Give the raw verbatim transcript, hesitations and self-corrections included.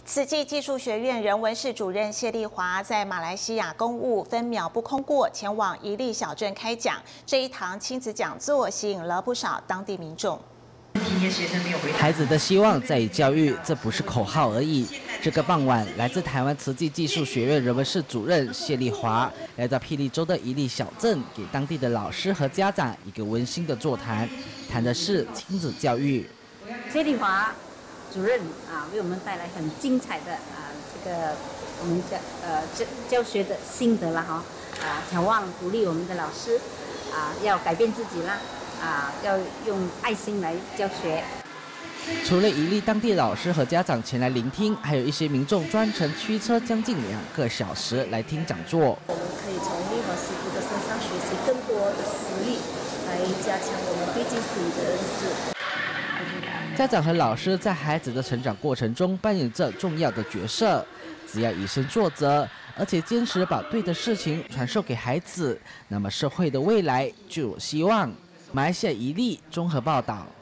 慈济技术学院人文室主任谢丽华在马来西亚公务分秒不空过，前往宜利小镇开讲。这一堂亲子讲座吸引了不少当地民众。 孩子的希望在于教育，这不是口号而已。这个傍晚，来自台湾慈济技术学院人文室主任谢丽华来到霹雳州的宜利小镇，给当地的老师和家长一个温馨的座谈，谈的是亲子教育。 谢丽华主任啊，为我们带来很精彩的啊，这个我们教呃教教学的心得啦哈啊，眺望鼓励我们的老师啊，要改变自己啦啊，要用爱心来教学。 除了宜利当地老师和家长前来聆听，还有一些民众专程驱车将近两个小时来听讲座。 我们可以从丽华师傅的身上学习更多的实力，来加强我们对技术的认识。 家长和老师在孩子的成长过程中扮演着重要的角色，只要以身作则，而且坚持把对的事情传授给孩子，那么社会的未来就有希望。马来西亚宜利综合报道。